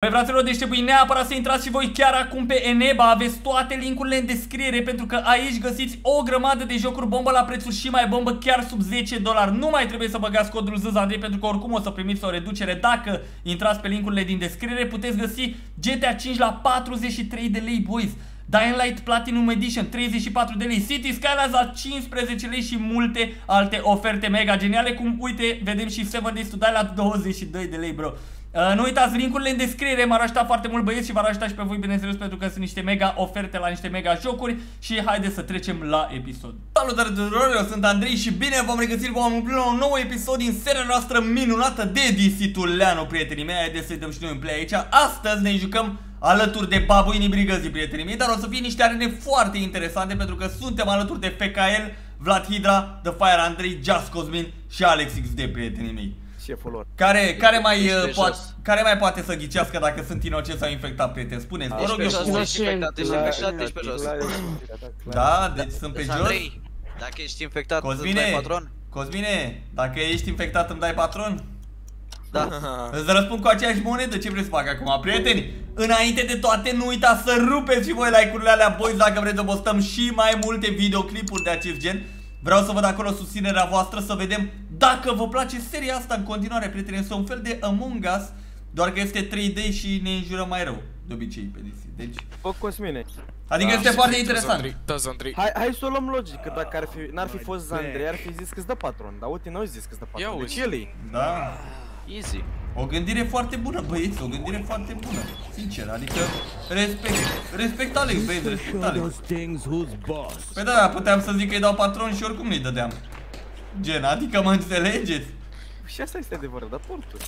Băi fraților, deci trebuie neapărat să intrați și voi chiar acum pe Eneba. Aveți toate linkurile în descriere, pentru că aici găsiți o grămadă de jocuri bombă la prețuri și mai bombă, chiar sub $10. Nu mai trebuie să băgați codul ZZAndrei, pentru că oricum o să primiți o reducere dacă intrați pe linkurile din descriere. Puteți găsi GTA 5 la 43 de lei, boys. Dying Light Platinum Edition 34 de lei, City Skylines la 15 lei și multe alte oferte mega geniale, cum uite, vedem și 7 Days to Die la 22 de lei, bro. Nu uitați linkurile în descriere, m-ar ajuta foarte mult, băieți, și v-ar ajuta și pe voi, bineînțeles, pentru că sunt niște mega oferte la niște mega jocuri. Și haideți să trecem la episod. Salutare tuturor, eu sunt Andrei și bine v-am regăsit, v-am umplut la un nou episod din seria noastră minunată de DC Tuleanu, prietenii mei. Haideți să-i dăm și noi un play aici. Astăzi ne jucăm alături de babuinii brigăzii, prietenii mei, dar o să fie niște arene foarte interesante, pentru că suntem alături de FKL, Vlad Hydra, The Fire Andrei, Just Cosmin și Alex XD, prietenii mei. Care mai poate să ghicească dacă sunt inocent sau infectat, prieten? Spuneți, vă rog eu. Ești infectat pe jos. Da, deci sunt pe jos. Andrei, dacă ești infectat, îmi dai patron? Cosmine, dacă ești infectat, îmi dai patron? Da. Îți răspund cu aceeași monedă, ce vreți să fac acum, prieteni? Înainte de toate, nu uitați să rupeți și voi like-urile alea, boys, dacă vreți să postăm și mai multe videoclipuri de acest gen. Vreau să văd acolo susținerea voastră, să vedem dacă vă place seria asta în continuare, prieteni. Este un fel de Among Us, doar că este 3D și ne înjurăm mai rău, de obicei, pe DC. Deci... Bă, Cosmine. Adică este foarte interesant. Hai să o luăm logic, că dacă n-ar fi fost ZZAndrei, ar fi zis că-ți dă patron. Dar uite, n-au zis că-ți dă patron, deci el-i. Da. Easy. O gândire foarte bună, băieți, o gândire foarte bună. Sincer, adică respect Alex, băieți, respect Alex. Păi da, puteam să zic că îi dau patron și oricum nu-i dădeam. Gen, adică mă înțelegeți? Și asta este adevărat, dar portul.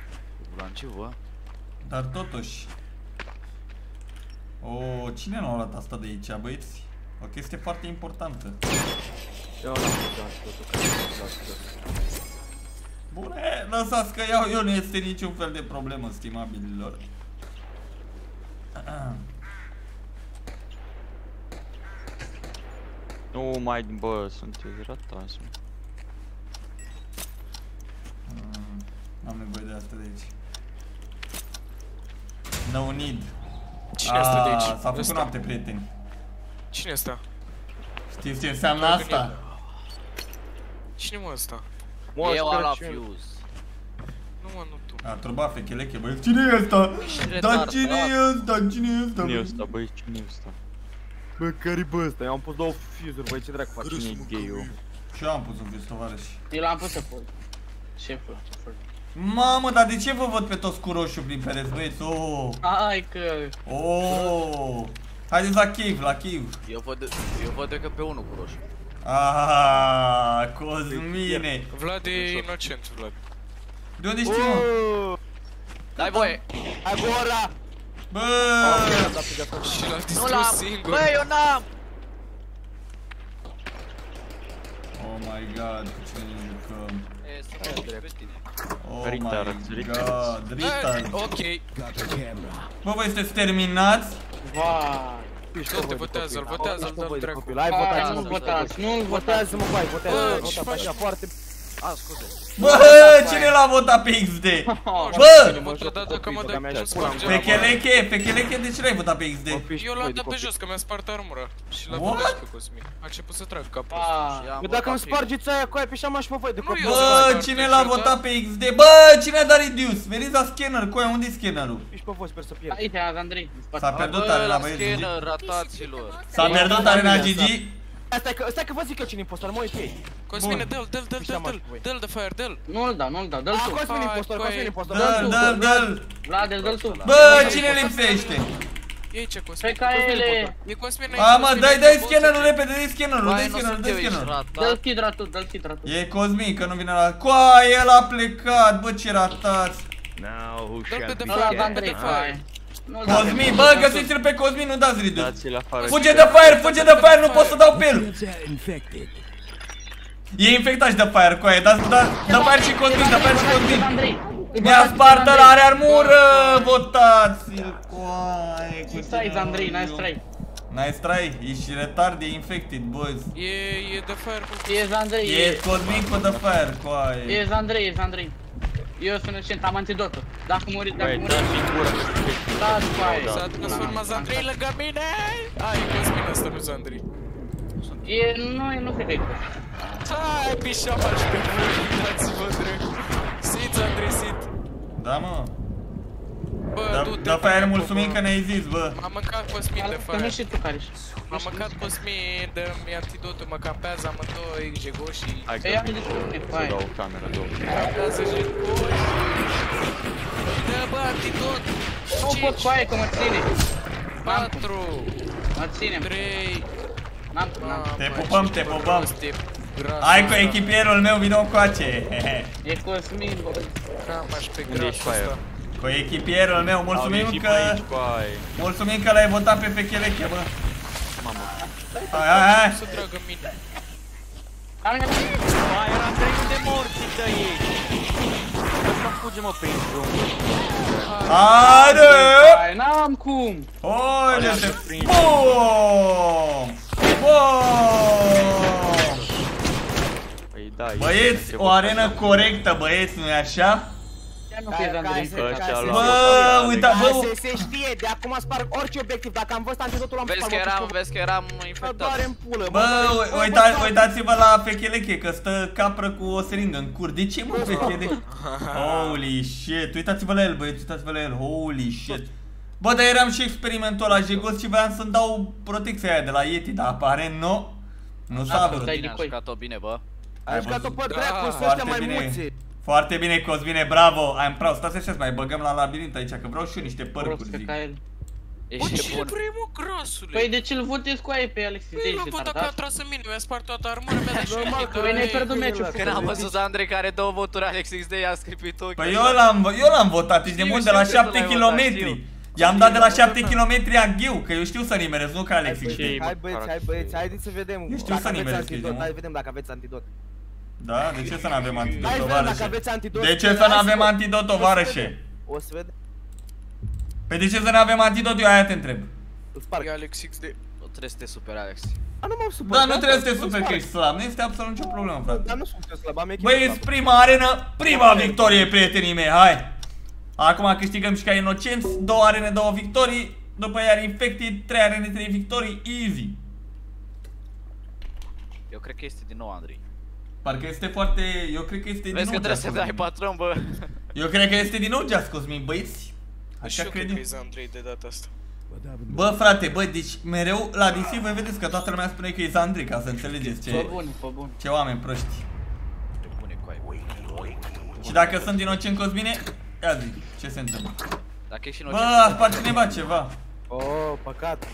Dar totuși. O, cine nu a luat asta de aici, băieți? O chestie foarte importantă. Bune, lăsați că iau eu, nu este niciun fel de problemă, stimabililor. Nu mai, bă, sunteți ratați. Am nevoie de asta de aici. No need. Cine este de aici? S-a făcut noapte, prieteni. Cine este? Știți ce înseamnă asta? Cine mă ăsta? Eu am la fuse. Nu mă, nu tu. A, turba fecheleche, băi, cine e ăsta? Dar cine e ăsta? Cine e ăsta? Cine e ăsta, băi, cine e ăsta? Bă, care-i bă ăsta? Eu am pus două fuse-uri, băi, ce dracu faci? Cine e gay-ul? Și eu am pus un fuse, tovarăși. Eu l-am pus să pun. Șeful. Mamă, dar de ce vă văd pe toți cu roșu prin pereți, băieți? Oh. Hai că... Oh. Haideți la cave, la cave. Eu văd că pe unul cu roșu. Ah, Cosmine. Vlad e inocent, Vlad. De unde știi, mă? Dai voie. Agora! Bă! Și l-a Nu distrus l-am. singur. Băi, eu n-am. Oh my god, cu ce ne jucăm? Oh my Retard, god, retard. Ok. Bă, voi sunteți terminați? Vai. Te votează, îl votează, îl dă dracu. Hai, Nu-l votați, nu-l votați. votează-mă, bai, Bă, votează, așa, foarte... A, scuze. Bă, cine l-a votat pe XD? Bă! Dacă mă dai pe jos, sparge. Fecheleche, de ce l-ai votat pe XD? Eu l-am dat pe jos, că mi-a spart armura. Și l-a votat și pe Cosmin. A început să trag capul. Bă, dacă îmi spargeți aia cu aia, pe șama și mă voi de copii. Bă, cine l-a votat pe XD? Bă, cine a dat reduce? Veniți la scanner, cu aia, unde-i scannerul? Ești pe voi, sper să pierd. Aici, Andrei. S-a pierdut arena, băieți, GG. Scanner, rataților. S-a pierdut arena, GG. Stai că vă zic eu cine impostor, mă uit pe ei. Cosmine, dă-l de fire, dă-l. Nu-l dau, dă-l tu. Cosmin impostor, Dă-l. Vlad, dă-l tu. Bă, cine lipsește? E aici, Cosmin. Pe KL. E Cosmin aici. A, mă, dai scannerul repede, dai scannerul, Băi, nu sunt eu, ești Dă-l ratat. Hydra tu. E Cosmin, că nu vine la... Coaie, el a plecat, bă, ce ratați. Dă-l pe de Ăla, fire, Andrei, hai. Cosmin, bă, găsiți-l pe Cosmin, nu dați reduce. Dați-l afară. Fuge de fire, nu pot să dau pe el. E infectat și de fire, coaie, dă fire și Cosmin, Mi-a spart ăla, are armură, votați-l, coaie. Nice, Andrei, nice try. Nice try, ești retard, e infected, boys. E de fire. E Andrei. E Cosmin cu de fire, coaie. E Andrei. Eu sunt inocent, am antidotul. Dacă muri, Băi, dați-mi gura. dați paie. S-a transformat Zandrei lângă mine! Ai, Cosmin ăsta, nu Zandrei. Nu cred că e Cosmin. Hai, pișama și pe voi, dați-vă drept. Sit, Zandrei, sit. Da, mă. Bă, du-te. Da, Fire, mulțumim că ne-ai zis, bă. M-am mâncat Cosmin de Că nu Fire. știi tu care ești. M-am mâncat Cosmin, dă-mi antidotul, mă campează amândoi, Jegoșii. Hai că Păi am zis Cosmin, să paie. dau o cameră, două. Campează Jegoșii. Dă, bă, antidot. Nu pot paie, că mă ține. 4, Mă ținem. 3. N-am. Te pupăm, te pupăm. Hai cu echipierul meu, vino încoace. E Cosmin, bă. Cam aș pe Unde ești, grasul Fire? ăsta. Cu echipierul meu, mulțumim Au că... aici, bai. Mulțumim că l-ai votat pe Fecheleche, bă. Mamă. Hai. Să tragă mine. Bai, eram 3 de morți de ei. Să fuge, mă, prin drum. Haide! Hai, n-am cum. Haide-te! Bum! Bum! Păi da, Băieți, o arenă corectă, băieți, nu-i așa? Ia nu crezi, Andrei. Bă, uita, bă, Se știe, de acum sparg orice obiectiv. Dacă am văzut antidotul, am Vezi că eram Mă infectat. doare în pulă. bă, uitați-vă la Fecheleche, că stă capră cu o seringă în cur. De ce, mă, Fecheleche? Holy shit, uitați-vă la el, băieți, uitați-vă la el, holy shit. Bă, dar eram și experimentul la Jegos și voiam să-mi dau protecția aia de la Yeti, dar aparent nu s-a vrut. Bine, am jucat-o bine, bă. Ai jucat-o pe dracu, să ăștia Foarte mai bine. mulți. Foarte bine, Cosmine, bravo! I'm proud. Stați așa, mai băgăm la labirint aici, că vreau și eu niște părcuri, Prost zic. ca el. Bă, Ești ce bun. vrei, mă, grasule? Păi de ce-l votezi cu aia pe Alex? Păi, nu, bă, dacă a tras în mine, mi-a spart toată armura mea, dar și Normal eu că Păi ne-ai pierdut e meciul. la- Când am văzut Andrei care 2 voturi, Alex XD i-a scripit ochii. Păi eu l-am votat, ești nebun, de la știu că 7 l-ai km. votat, știu. I-am dat de la 7 km aghiu, că eu știu să nimerez, nu ca Alex Hai XD. băieți, hai băieți, haideți să vedem. Eu știu Dacă să aveți nimeresc, antidot, ești, hai mă. vedem dacă aveți antidot. Da? De ce să n-avem antidot, Hai vedem dacă tovarășe? aveți antidot. De ce să n-avem antidot, tovarășe? O să vedem. Păi de ce să n-avem antidot, eu aia te întreb. Îl sparg. E Alex XD. Nu trebuie să te superi, Alex. A, nu m-am supărat. Da, nu trebuie să te îl super că sparg. ești slab, nu este absolut nicio problemă, frate. Dar nu sunt eu slab, am echipă Băieți, slabă. prima arenă, prima victorie, prietenii mei, hai! Acum câștigăm și ca inocenți, 2 arene, 2 victorii, după iar Infected, 3 arene, 3 victorii, easy. Eu cred că este din nou Andrei. Parcă este foarte, eu cred că este din Vezi nou că trebuie să Just dai Cosmin. patron, bă. Eu cred că este din nou Just Cosmin, băieți. Și Așa eu cred cred că eu. e Zandrei de data asta. Bă, frate, bă, deci mereu la DC voi vedeți că toată lumea spune că e Zandri, ca să înțelegeți Fă ce, bun, fă bun. ce oameni proști. Ce bune cu aia. Și dacă sunt inocent Cosmine, ia zi, ce se întâmplă? Dacă ești Bă, inocent, a spart cineva ceva. Oh, păcat.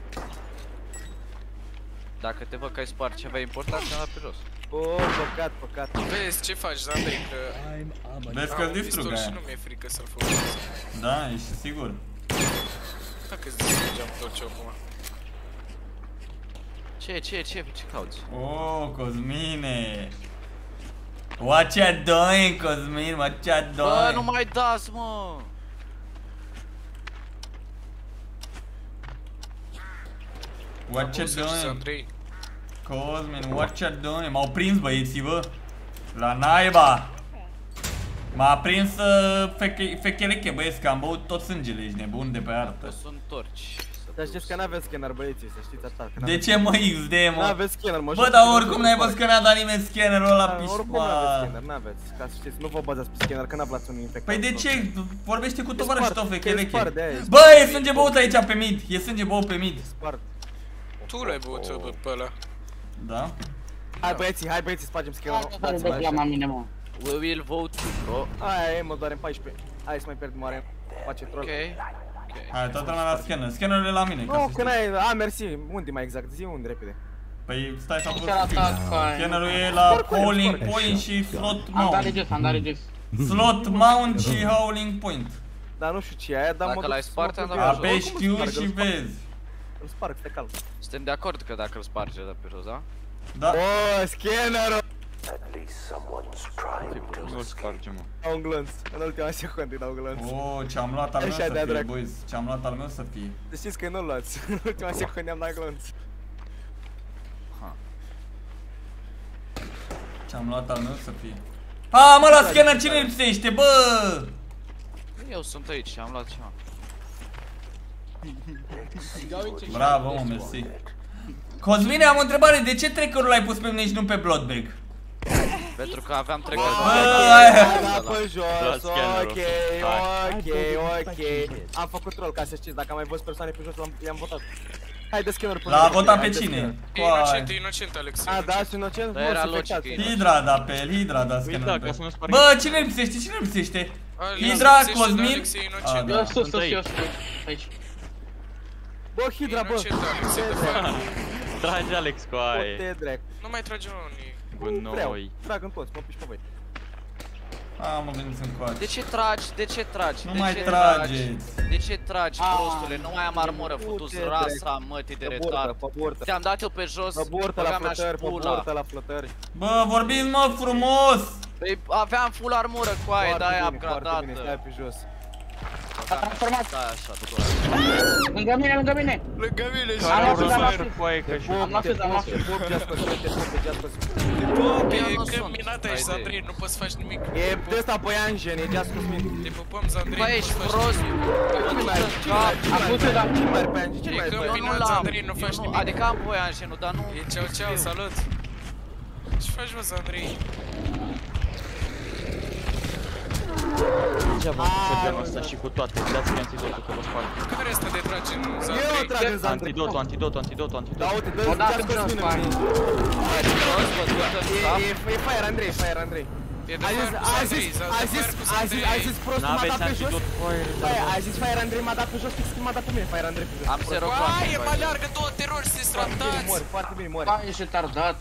dacă te văd că ai spart ceva important, te-am dat pe jos. Oh, păcat, păcat. Vezi ce faci, Zandrei, că Vezi am că-ți un distrug pistol și aia. nu mi-e frică să-l folosesc. Da, ești sigur. Dacă-ți distrugeam tot ce acum. Ce cauți? Oh, Cosmine. What you doing, Cosmin? What you doing? Bă, nu mai dați, mă! What you Auzi, doing? Zandrei. Cosmin, what you doing? M-au prins băieții, bă. La naiba. M-a prins Fecheleche, băieți, că am băut tot sângele, ești nebun de pe O artă. să întorci. Dar știți că n-aveți scanner, băieții, să știți asta. că De ce, mă, XD, mă? N-aveți scanner, mă. Bă, dar oricum n-ai văzut că n-a dat nimeni scannerul ăla, Oricum n-aveți pișma. scanner, n-aveți. Ca să știți, nu vă bazați pe scanner, că n-aflați un infectat. Păi de ce? Vorbește cu tovarășul tău, Fecheleche. spart, de-aia e Bă, e sânge băut aici pe mid. E sânge băut pe mid. spart. Tu l-ai băut pe ăla. Da? Hai băieții, spargem scannerul. Care Dați-mă dă la așa. mine, mă. We will vote you, bro. Aia e, mă doare în 14. Hai să mai pierd moare. Face troll. Ok. Hai, toată lumea la scanner. Scannerul e la mine, ca Nu, să că știi. n-ai, mersi. Unde mai exact? Zi unde repede. Păi stai să-am Și văzut. arată ca Scannerul e la hauling point și slot Am dat mount. reges, am dat reges. Slot mount și hauling point. Dar nu știu ce e aia, dar Dacă mă l-ai duc spart, să mă am duc dat pe pe jos. Apeși Oricum Q îl și sparg, vezi. Îl sparg, stai calm. Suntem de acord că dacă îl sparge de pe jos, da? Da. Oh, scannerul! Nu-l sparge, mă. Dau un glonț. În ultima secundă dau un glonț. Oh, ce-am luat al meu Așa să de-a fie, dracu. boys. Ce-am luat al meu să fie. Să știți că nu-l luați. În ultima secundă am dat glonț. Ce-am luat al meu să fie. A, mă, la scanner cine lipsește, bă! Eu sunt aici și am luat ceva. Bravo, mă, mersi. Cosmine, am o întrebare. De ce trackerul l-ai pus pe mine și nu pe Bloodbag? Pentru că aveam tracker. Da, pe jos, ok. Am făcut troll, ca să știți, dacă am mai văzut persoane pe jos, i-am votat. Hai de scanner pe L-a votat pe cine? E inocent, Alex. A, da, și inocent? Da, era logic. Hydra da pe el, Hydra da scanner pe el. Bă, Bă, cine lipsește? Cine lipsește? Hydra, Cosmin? Alex e inocent. Eu sus, eu sus. Aici. Bă, Hydra, bă. Inocent, Alex, e de fapt. Trage Alex cu aia. Te drac. Nu mai trage unii. Gunoi. Trag în toți, mă piși pe voi. Mă gândesc să încoace. De ce tragi? De ce tragi? Nu De mai ce trageți. De ce tragi, prostule? Nu mai am armură, futu-ți rasa, mătii de retard. Te-am dat eu pe jos, Pe burtă la flotări, pe pula. burtă la flotări. Bă, vorbiți mă frumos! Păi aveam full armură cu aia, de-aia Foarte bine, upgradată. stai pe jos. Transformat. Stai așa, tu. Lângă mine, lângă mine. Lângă mine și Am luat sus, am luat Super sus. cu aia că și Am luat sus, am luat sus. Te gească, te gească. Eu nu că sunt. minat aici, Zandrei, nu poți să faci nimic. E de ăsta păianjen, e gească Cosmin. Te pupăm, Zandrei, Bă, nu ești poți face prost. Am pus eu, dar... Cine mai are păianjen? Cine mai are E că- păianjen? Eu nu Bine, l-am. Zandrei, nu faci Eu nimic. Adică am poianjenul, dar nu... E ceau, salut. Ce faci, mă, Zandrei? degeaba cu genul ăsta și cu toate. Dați-mi antidotul că vă sparg. Care este de trage în Eu Zandrei? trag în Zandrei. Antidotul. Da, uite, dă-ți Odată gească când Cosmin. faci. E Fire Andrei. E de fapt cu Zandrei, A zis prost, m-a N-aveți dat pe jos. antidot cu aia. Băi, a zis Fire Andrei, m-a dat pe jos, fix când m-a dat pe mine, Fire Andrei pe jos. Am zero Aie, mă bani. aleargă două terori, se Foarte bine, stratați! mori, foarte bine, mori. Bă, ești retardat.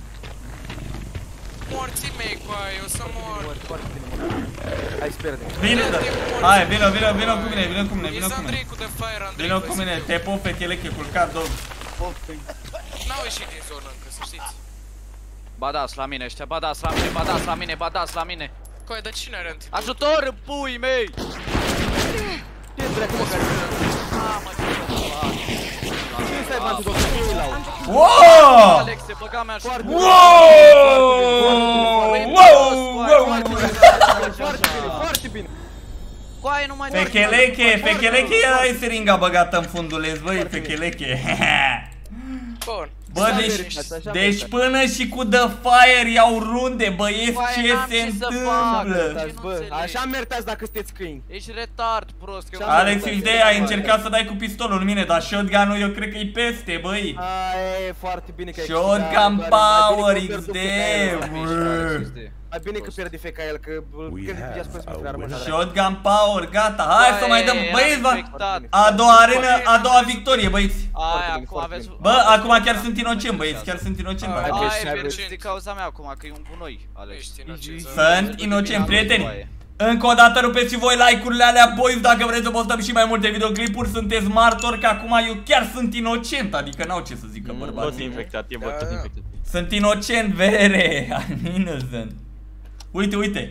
Morții mei, cu aia, o să mor. Mori, foarte bine, mori. Hai, spera-te. Bine, da. Hai, vino cu mine, vino cu mine, E vino cu mine. Zandrei cu The Fire, Andrei. Vino cu mine, te pop fetele că e culcat dog. N-au ieșit din zonă încă, să știți. Ba dați la mine ăștia, ba dați la mine, ba dați la mine, ba dați la mine. Coaie, dar cine are anti? Ajutor în puii mei! Ce dracu, mă, care Mamă, ce să aibă antidot? Ce îi lau? Wow! Alexe, băga mea și... Foarte foarte bine. Coaie, nu mai... Fecheleche era seringa băgată în funduleț, băi, fecheleche. Bun. Bă, deci până și cu The Fire iau runde, băieți, Băi, ce n-am se ce să întâmplă? fac. Bă, așa mertați dacă sunteți câini. Ești retard, prost, că... Alex XD, ai încercat să dai cu pistolul în mine, dar shotgun-ul eu cred că e peste, băi. Aia e foarte bine că ai Shotgun power XD, Mai bine că pierde feca el, că când îi pigeați pe rămâne. Shotgun power, gata, hai să mai dăm, băieți, infectat. a doua arenă, a doua victorie, băieți. Aia, acum aveți... Bă, acum chiar sunt inocent, băieți, chiar sunt inocent. Aia Ești e inocent. din cauza mea acum, că e un gunoi, Alex. Ești inocent, Zandrei. Sunt inocent, prieteni. Încă o dată rupeți și voi like-urile alea, boys, dacă vreți să postăm și mai multe videoclipuri, sunteți martori că acum eu chiar sunt inocent, adică n-au ce să zică Tot bărbații. infectat, e tot infectat. Sunt inocent, vere, I'm innocent. Uite.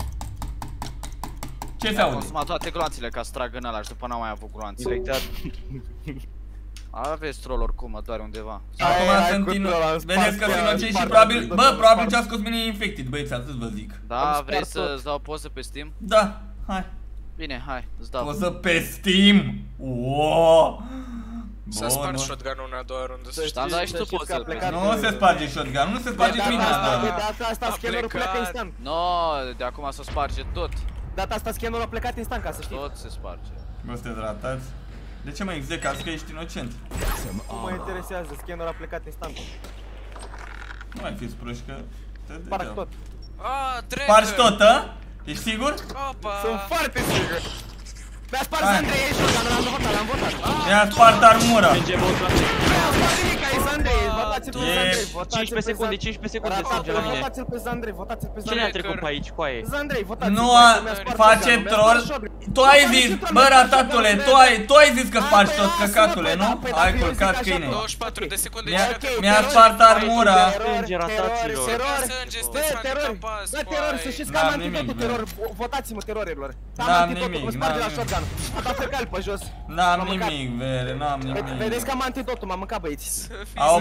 Ce se Am aude? consumat toate gloanțele ca să trag în ăla și după n-am mai avut gloanțe. Infectat. Aveți troll oricum, mă doare undeva. Acum sunt inocent, vedeți că sunt inocent și probabil, bă, probabil ce-a scos mine e infected, băieți, atât vă zic. Da, vrei să-ți dau poză pe Steam? Da, hai. Bine, hai, îți dau. Poză pe Steam. Wow. S-a spart shotgun-ul în a doua rundă, să știi. Da, dai și tu poză. Nu se sparge shotgun, nu se sparge Data mina. asta scannerul pleacă instant. No, de acum se sparge tot. Data asta scannerul a plecat instant, ca să știi. Tot se sparge. Bă, sunteți ratați. De ce mă execați că ești inocent? Nu mă interesează, scannerul a plecat instant. Nu mai fiți proști că te Sparg degeau. tot. Drept! Spargi tot, a? Ești sigur? Opa! Sunt foarte sigur. Mi-a spart Hai. Andrei, ești shotgun, l-am votat. Mi-a spart armura. Merge votul. Mi-a spart nimic, ai Andrei, votați-l pe E Andrei, votați-l 15 secunde, 15 secunde sânge la mine. Votați-l pe Andrei, votați-l pe Cine a Andrei. trecut pe aici cu aia? Andrei, votați-l. Nu băi, a, că mi-a spart face shotgun-ul, mi-a troll. spart shotgun. Tu ai zis, bă, ratatule, tu ai zis că spargi tot căcatule, nu? Ai culcat câine. 24 de secunde Mi-a spart armura. Sânge, rataților. Sânge, Bă, Stefan, terori, capaz, bă, terori, să știți că am N-am antidotul, nimic, terori, votați-mă, terorilor. Am N-am antidotul, nimic, vă sparge la n-am shotgun. A dat fecal pe jos. N-am M-am mâncat. nimic, vere, n-am nimic. Vedeți că am antidotul, m-am mâncat, băieți. Au băut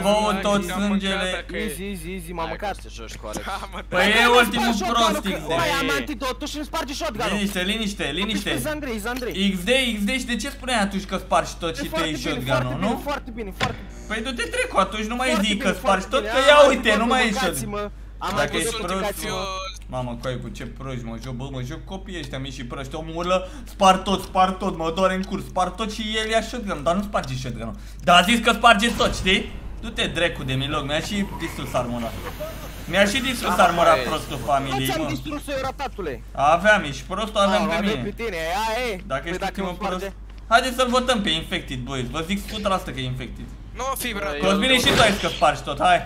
tot Te-am sângele. mâncat dacă e. Easy, m-am mâncat. Să te joci corect. Da, mă, da. Păi e ultimul prost XD. Băi, am antidotul și îmi sparge shotgun-ul. Liniște. Zandrei. XD și de ce spuneai atunci că spargi tot și te iei shotgun-ul, nu? Foarte bine. Păi du-te trecu atunci, nu mai zic că spargi tot, că ia uite, nu mai e shotgun. Dacă ești prost, mamă, coi, cu ce proști mă joc, bă, mă joc copiii ăștia mici și proști. Omul urlă, spar tot, mă doare în curs, spar tot și el ia shotgun, dar nu sparge shotgun-ul. Dar a zis că sparge tot, știi? Du-te drecu de milog, mi-a și distrus armura. Prostul familiei, ți-am mă. distrus-o eu, ratatule. Aveam, și prostul aveam pe Aveai mine. pe tine, aia e. Dacă ești ultimul prost. sparge. Haideți să-l votăm pe Infected, boys, vă zic 100% că e Infected. Nu o fi, brate. Cosmine și tu ai zis că spargi tot, hai.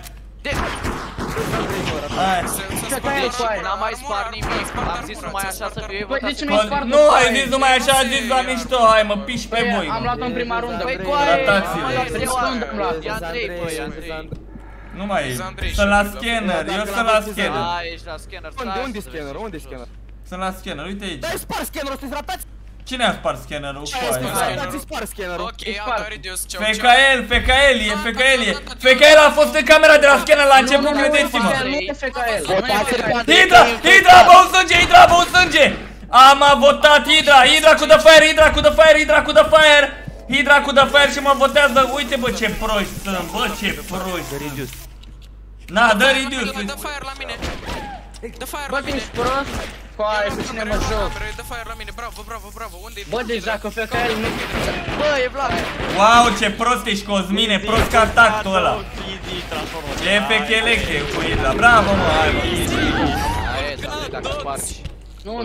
Hai. N-am mai spart nimic, am zis numai așa să fie Păi de votat. ce nu-i spart? Nu, ai zis numai așa, a zis la mișto, hai mă, piși pe voi. Am luat-o în prima rundă. Păi Băi, coaie, Ratați-le. am luat Prin eu secundă am luat. E Andrei, băi, Andrei. Nu mai e, Andrei, sunt la și- scanner, eu sunt la scanner. A, ești la scanner, Unde e scannerul? Unde e scannerul? Sunt la scanner, uite aici. Dai spar scannerul, sunteți ratați? Cine a spart scannerul? Dați spar scannerul. Ok, am dat reduce, ceau, ceau. FKL a fost în camera de la scanner la început, credeți-mă. Nu e FKL. Hidra, bău sânge! Am votat Hidra cu the fire și mă votează, uite bă ce proști sunt, bă ce proști. Na, dă reduce. Dă fire la mine. Dă fire Bă, la mine. ești prost? Coaie, cu cine mă joc? Dă fire la mine, bravo. Unde-i? Bă, deci dacă FKL nu... Bă, e Vlad. Wow, ce prost ești, Cosmine, prost ca tactul ăla. E fecheleche cu Hidra, bravo mă, hai mă. Aia e, Andrei, dacă spargi. Nu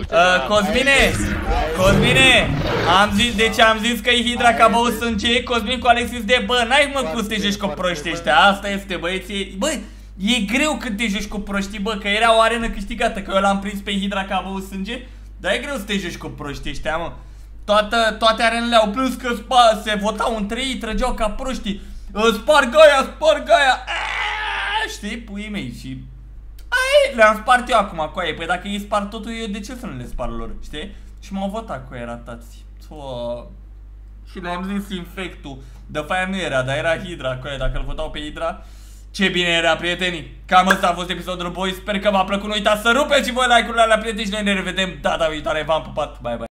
Cosmine, am zis că e Hidra ca băut sânge, Cosmin cu Alexis de bă, n-ai mă cum să te joci cu proști ăștia, asta este băieții, bă, e greu când te joci cu proștii, bă, că era o arenă câștigată, că eu l-am prins pe Hidra ca băut sânge, dar e greu să te joci cu proștii ăștia, mă. Toate arenele au plus că se votau între ei, trăgeau ca proștii, sparg aia, știi, puii mei și... Ai, le-am spart eu acum, coaie, păi dacă ei spart totul, eu de ce să nu le spar lor, știi? Și m-au votat cu aia ratați. Și le-am zis Infectul. The Fire nu era, dar era Hidra, coaie, dacă îl votau pe Hidra. Ce bine era, prietenii. Cam ăsta a fost episodul, boys. Sper că v-a plăcut, nu uitați să rupeți și voi like-urile alea, prieteni, și noi ne revedem data viitoare. V-am pupat, bye bye.